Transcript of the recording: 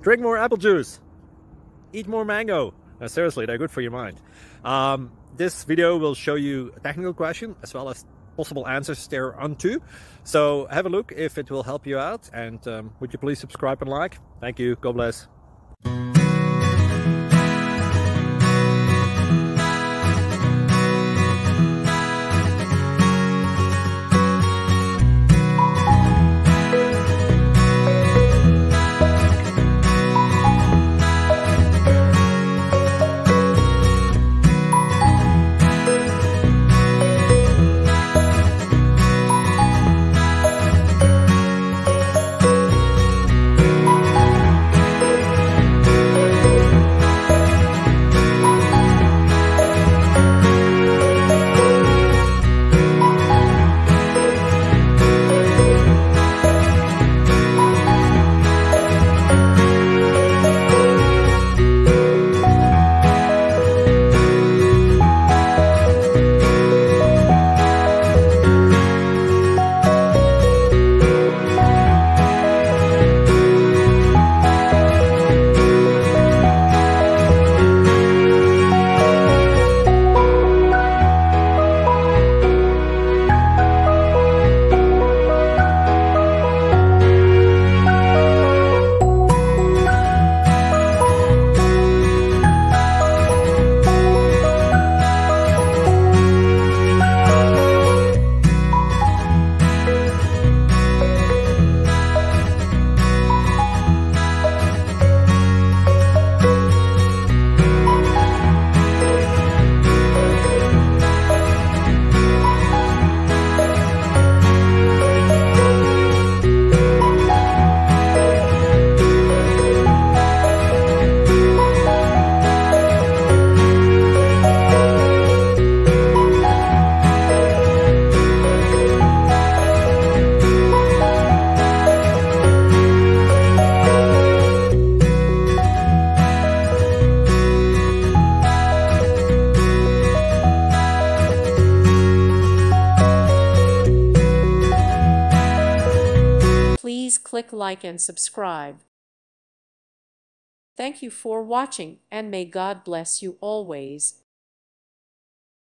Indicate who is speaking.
Speaker 1: drink more apple juice, eat more mango. Seriously, they're good for your mind. This video will show you a technical question as well as possible answers thereunto. So have a look if it will help you out, and would you please subscribe and like? Thank you. God bless.
Speaker 2: Please click like and subscribe. Thank you for watching, and may God bless you always.